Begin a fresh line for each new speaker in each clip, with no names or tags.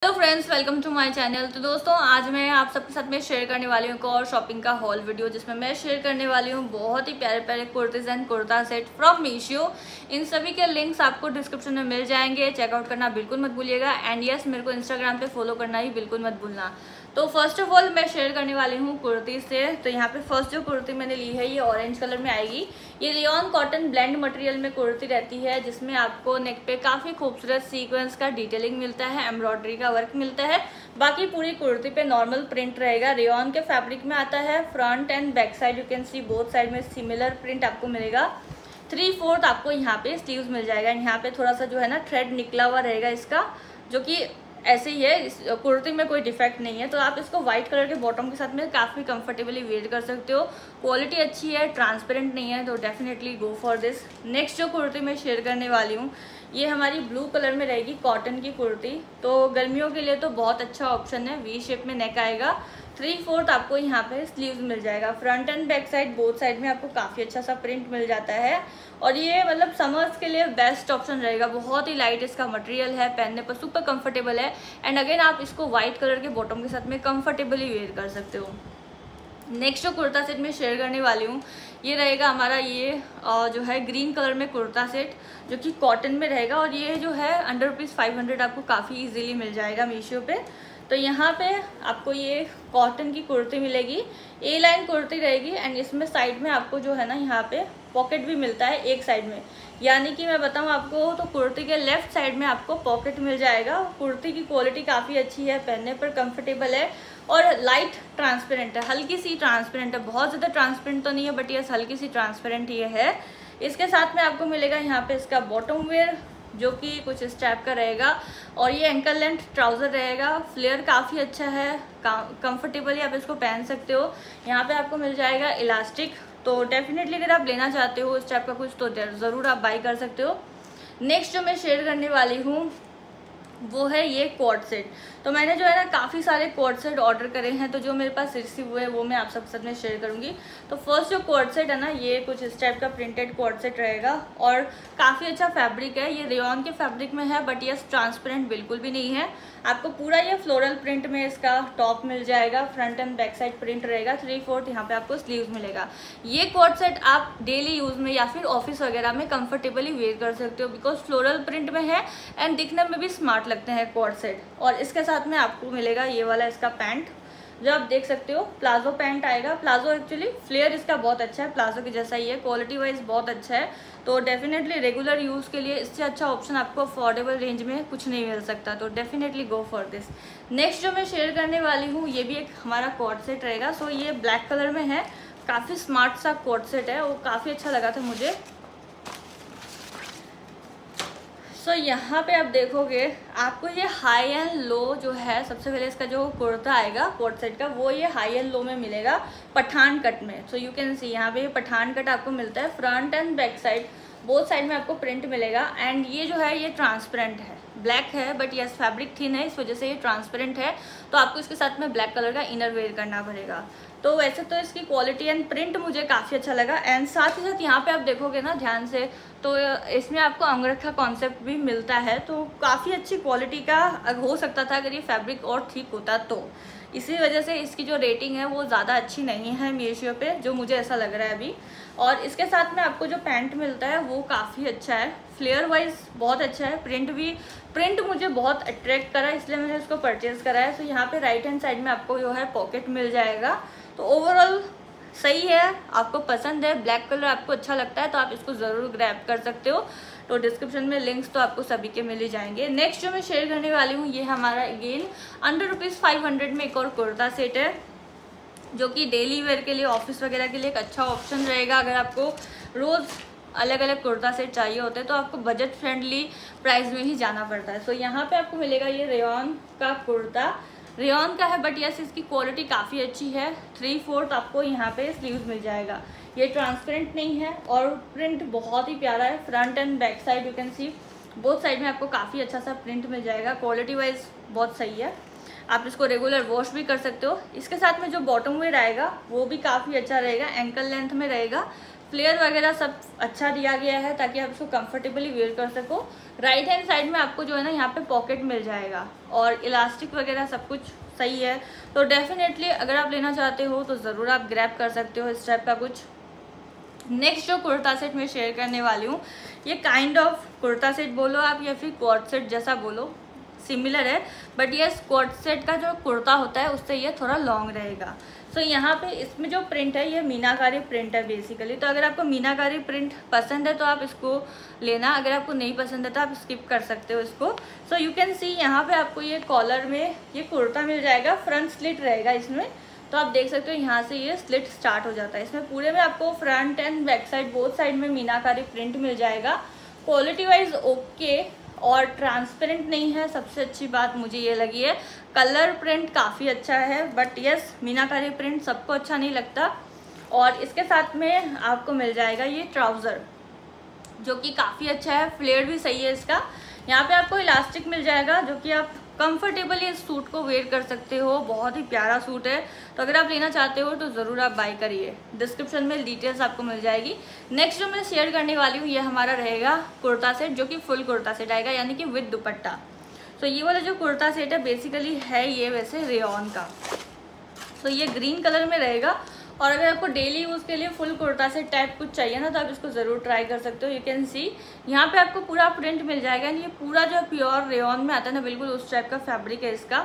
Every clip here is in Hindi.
Hello friends, welcome to my channel. तो दोस्तों, आज मैं आप सबके साथ में शेयर करने वाली हूँ एक और शॉपिंग का हॉल वीडियो, जिसमें मैं शेयर करने वाली हूँ बहुत ही प्यारे प्यारे kurtis and kurta set from Meesho. इन सभी के लिंक्स आपको डिस्क्रिप्शन में मिल जाएंगे, चेकआउट करना बिल्कुल मत भूलिएगा। एंड यस, मेरे को इंस्टाग्राम पे फॉलो करना ही बिल्कुल मत भूलना। तो फर्स्ट ऑफ ऑल मैं शेयर करने वाली हूँ कुर्ती से। तो यहाँ पे फर्स्ट जो कुर्ती मैंने ली है ये ऑरेंज कलर में आएगी। ये रेयॉन कॉटन ब्लेंड मटेरियल में कुर्ती रहती है, जिसमें आपको नेक पे काफ़ी खूबसूरत सीक्वेंस का डिटेलिंग मिलता है, एम्ब्रॉयडरी का वर्क मिलता है। बाकी पूरी कुर्ती पे नॉर्मल प्रिंट रहेगा। रेयॉन के फैब्रिक में आता है। Front and back side you can see both side में सिमिलर प्रिंट आपको मिलेगा। 3/4 आपको यहाँ पे स्लीव्स मिल जाएगा। यहाँ पे थोड़ा सा जो है ना थ्रेड निकला हुआ रहेगा इसका, जो कि ऐसे ही है। इस कुर्ती में कोई डिफेक्ट नहीं है। तो आप इसको व्हाइट कलर के बॉटम के साथ में काफ़ी कंफर्टेबली वेयर कर सकते हो। क्वालिटी अच्छी है, ट्रांसपेरेंट नहीं है, तो definitely go for this. Next जो कुर्ती मैं शेयर करने वाली हूँ ये हमारी ब्लू कलर में रहेगी, कॉटन की कुर्ती। तो गर्मियों के लिए तो बहुत अच्छा ऑप्शन है। वी शेप में नेक आएगा। 3/4 आपको यहाँ पे स्लीव्स मिल जाएगा। Front and back side both side में आपको काफ़ी अच्छा सा प्रिंट मिल जाता है। और ये मतलब समर्स के लिए बेस्ट ऑप्शन रहेगा। बहुत ही लाइट इसका मटेरियल है, पहनने पर सुपर कंफर्टेबल है। एंड अगेन आप इसको व्हाइट कलर के बॉटम के साथ में कंफर्टेबली वेयर कर सकते हो। नेक्स्ट जो कुर्ता सेट मैं शेयर करने वाली हूँ ये रहेगा हमारा ये जो है ग्रीन कलर में कुर्ता सेट, जो कि कॉटन में रहेगा। और ये जो है अंडर ₹500 आपको काफ़ी इजीली मिल जाएगा मीशो पे। तो यहाँ पे आपको ये कॉटन की कुर्ती मिलेगी, ए लाइन कुर्ती रहेगी। एंड इसमें साइड में आपको जो है ना यहाँ पे पॉकेट भी मिलता है एक साइड में। यानी कि मैं बताऊँ आपको तो कुर्ती के लेफ्ट साइड में आपको पॉकेट मिल जाएगा। कुर्ती की क्वालिटी काफ़ी अच्छी है, पहनने पर कंफर्टेबल है और लाइट ट्रांसपेरेंट है, हल्की सी ट्रांसपेरेंट है। बहुत ज़्यादा ट्रांसपेरेंट तो नहीं है, बट यस हल्की सी ट्रांसपेरेंट ये है। इसके साथ में आपको मिलेगा यहाँ पे इसका बॉटम वेयर, जो कि कुछ इस टाइप का रहेगा। और ये एंकल लेंथ ट्राउज़र रहेगा। फ्लेयर काफ़ी अच्छा है, कंफर्टेबली आप इसको पहन सकते हो। यहाँ पे आपको मिल जाएगा इलास्टिक। तो डेफिनेटली अगर आप लेना चाहते हो इस टाइप का कुछ तो ज़रूर आप बाई कर सकते हो। नेक्स्ट जो मैं शेयर करने वाली हूँ वो है ये कोट सेट। तो मैंने जो है ना काफ़ी सारे कोट सेट ऑर्डर करे हैं, तो जो मेरे पास रिसीव हुए वो मैं आप सबके साथ में शेयर करूँगी। तो फर्स्ट जो कोट सेट है ना ये कुछ इस टाइप का प्रिंटेड कोट सेट रहेगा और काफ़ी अच्छा फैब्रिक है। ये रेयॉन के फैब्रिक में है, बट ये ट्रांसपेरेंट बिल्कुल भी नहीं है। आपको पूरा ये फ्लोरल प्रिंट में इसका टॉप मिल जाएगा। Front and back side print रहेगा। 3/4 यहाँ पे आपको स्लीव्स मिलेगा। ये कोट सेट आप डेली यूज़ में या फिर ऑफिस वगैरह में कंफर्टेबली वेयर कर सकते हो, बिकॉज फ्लोरल प्रिंट में है एंड दिखने में भी स्मार्ट लगते हैं कोट सेट। और इसके साथ में आपको मिलेगा ये वाला इसका पैंट, जो आप देख सकते हो प्लाजो पैंट आएगा। प्लाजो एक्चुअली फ्लेयर इसका बहुत अच्छा है, प्लाजो के जैसा ही है, क्वालिटी वाइज बहुत अच्छा है। तो डेफिनेटली रेगुलर यूज़ के लिए इससे अच्छा ऑप्शन आपको अफोर्डेबल रेंज में कुछ नहीं मिल सकता। तो definitely go for this. Next जो मैं शेयर करने वाली हूँ ये भी एक हमारा कोट सेट रहेगा। सो ये ब्लैक कलर में है, काफ़ी स्मार्ट सा कोट सेट है, वो काफ़ी अच्छा लगा था मुझे। सो यहाँ पे आप देखोगे आपको ये हाई एंड लो जो है, सबसे पहले इसका जो कुर्ता आएगा कोट सेट का वो ये हाई एंड लो में मिलेगा, पठान कट में। सो यू कैन सी यहाँ पे पठान कट आपको मिलता है। Front and back side both side में आपको प्रिंट मिलेगा। एंड ये जो है ये ट्रांसपेरेंट है, ब्लैक है, बट यस फैब्रिक थिन है, इस वजह से ये ट्रांसपेरेंट है। तो आपको इसके साथ में ब्लैक कलर का इनर वेयर करना पड़ेगा। तो वैसे तो इसकी क्वालिटी एंड प्रिंट मुझे काफ़ी अच्छा लगा। एंड साथ ही साथ यहाँ पे आप देखोगे ना ध्यान से तो इसमें आपको अंगरखा कॉन्सेप्ट भी मिलता है। तो काफ़ी अच्छी क्वालिटी का हो सकता था अगर ये फैब्रिक और ठीक होता तो। इसी वजह से इसकी जो रेटिंग है वो ज़्यादा अच्छी नहीं है मीशो पे, जो मुझे ऐसा लग रहा है अभी। और इसके साथ में आपको जो पैंट मिलता है वो काफ़ी अच्छा है, फ्लेयर वाइज बहुत अच्छा है। प्रिंट मुझे बहुत अट्रैक्ट करा, इसलिए मैंने इसको परचेज़ करा है। तो यहाँ पे राइट हैंड साइड में आपको जो है पॉकेट मिल जाएगा। तो ओवरऑल सही है, आपको पसंद है, ब्लैक कलर आपको अच्छा लगता है तो आप इसको ज़रूर ग्रैब कर सकते हो। तो डिस्क्रिप्शन में लिंक्स तो आपको सभी के मिल ही जाएंगे। नेक्स्ट जो मैं शेयर करने वाली हूँ ये हमारा अगेन अंडर ₹500 में एक और कुर्ता सेट है, जो कि डेली वेयर के लिए, ऑफिस वगैरह के लिए एक अच्छा ऑप्शन रहेगा। अगर आपको रोज़ अलग अलग कुर्ता सेट चाहिए होते हैं तो आपको बजट फ्रेंडली प्राइस में ही जाना पड़ता है। सो यहाँ पे आपको मिलेगा ये रेयॉन का कुर्ता, रेयॉन का है, बट यस इसकी क्वालिटी काफ़ी अच्छी है। 3/4 आपको यहाँ पे स्लीव्स मिल जाएगा। ये ट्रांसपेरेंट नहीं है और प्रिंट बहुत ही प्यारा है। Front and back side you can see both side में आपको काफ़ी अच्छा सा प्रिंट मिल जाएगा। क्वालिटी वाइज बहुत सही है, आप इसको रेगुलर वॉश भी कर सकते हो। इसके साथ में जो बॉटम वेयर आएगा वो भी काफ़ी अच्छा रहेगा, एंकल लेंथ में रहेगा। फ्लेयर वगैरह सब अच्छा दिया गया है ताकि आप इसको कंफर्टेबली वेयर कर सको। राइट हैंड साइड में आपको जो है ना यहाँ पे पॉकेट मिल जाएगा और इलास्टिक वगैरह सब कुछ सही है। तो डेफिनेटली अगर आप लेना चाहते हो तो ज़रूर आप ग्रैब कर सकते हो इस टाइप का कुछ। नेक्स्ट जो कुर्ता सेट मैं शेयर करने वाली हूँ, ये काइंड ऑफ कुर्ता सेट बोलो आप या फिर कोट सेट जैसा बोलो, सिमिलर है, बट ये कोट सेट का जो कुर्ता होता है उससे ये थोड़ा लॉन्ग रहेगा। सो यहाँ पे इसमें जो प्रिंट है ये मीनाकारी प्रिंट है बेसिकली। तो अगर आपको मीनाकारी प्रिंट पसंद है तो आप इसको लेना, अगर आपको नहीं पसंद है तो आप स्किप कर सकते हो इसको। सो यू कैन सी यहाँ पे आपको ये कॉलर में ये कुर्ता मिल जाएगा, फ्रंट स्लिट रहेगा इसमें। तो आप देख सकते हो यहाँ से ये स्लिट स्टार्ट हो जाता है। इसमें पूरे में आपको front and back side both side में मीनाकारी प्रिंट मिल जाएगा। क्वालिटी वाइज ओके और ट्रांसपेरेंट नहीं है, सबसे अच्छी बात मुझे ये लगी है। कलर प्रिंट काफ़ी अच्छा है, बट यस मीनाकारी प्रिंट सबको अच्छा नहीं लगता। और इसके साथ में आपको मिल जाएगा ये ट्राउज़र जो कि काफ़ी अच्छा है, फ्लेयर भी सही है इसका। यहाँ पे आपको इलास्टिक मिल जाएगा जो कि आप कंफर्टेबली इस सूट को वेयर कर सकते हो। बहुत ही प्यारा सूट है, तो अगर आप लेना चाहते हो तो ज़रूर आप बाय करिए। डिस्क्रिप्शन में डिटेल्स आपको मिल जाएगी। नेक्स्ट जो मैं शेयर करने वाली हूँ ये हमारा रहेगा कुर्ता सेट, जो कि फुल कुर्ता सेट आएगा यानी कि विद दुपट्टा। तो ये वाला जो कुर्ता सेट है बेसिकली है ये वैसे रेयॉन का। तो ये ग्रीन कलर में रहेगा और अगर आपको डेली यूज़ के लिए फुल कुर्ता सेट टाइप कुछ चाहिए ना तो आप इसको ज़रूर ट्राई कर सकते हो। यू कैन सी यहाँ पे आपको पूरा प्रिंट मिल जाएगा। ये पूरा जो प्योर रेयॉन में आता है ना, बिल्कुल उस टाइप का फैब्रिक है इसका।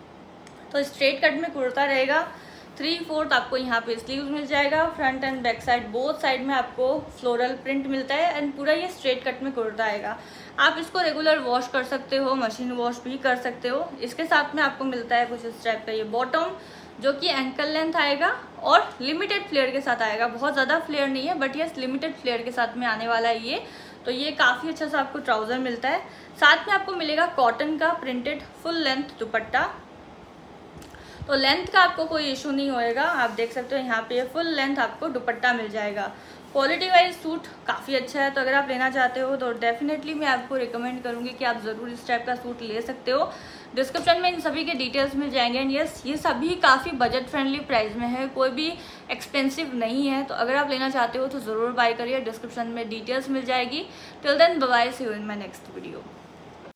तो स्ट्रेट कट में कुर्ता रहेगा, 3/4 आपको यहाँ पे स्लीव्स मिल जाएगा। Front and back side both side में आपको फ्लोरल प्रिंट मिलता है एंड पूरा ये स्ट्रेट कट में कुर्ता आएगा। आप इसको रेगुलर वॉश कर सकते हो, मशीन वॉश भी कर सकते हो। इसके साथ में आपको मिलता है कुछ इस टाइप का ये बॉटम जो कि एंकल लेंथ आएगा और लिमिटेड फ्लेयर के साथ आएगा। बहुत ज़्यादा फ्लेयर नहीं है बट ये लिमिटेड फ्लेयर के साथ में आने वाला है ये। तो ये काफ़ी अच्छा सा आपको ट्राउज़र मिलता है। साथ में आपको मिलेगा कॉटन का प्रिंटेड फुल लेंथ दुपट्टा। तो लेंथ का आपको कोई इशू नहीं होएगा। आप देख सकते हो यहाँ पे फुल लेंथ आपको दुपट्टा मिल जाएगा। क्वालिटी वाइज सूट काफ़ी अच्छा है, तो अगर आप लेना चाहते हो तो डेफिनेटली मैं आपको रिकमेंड करूँगी कि आप ज़रूर इस टाइप का सूट ले सकते हो। डिस्क्रिप्शन में इन सभी के डिटेल्स मिल जाएंगे एंड यस ये सभी काफ़ी बजट फ्रेंडली प्राइस में है, कोई भी एक्सपेंसिव नहीं है। तो अगर आप लेना चाहते हो तो ज़रूर बाय करिए, डिस्क्रिप्शन में डिटेल्स मिल जाएगी। Till then bye, see you in my next video.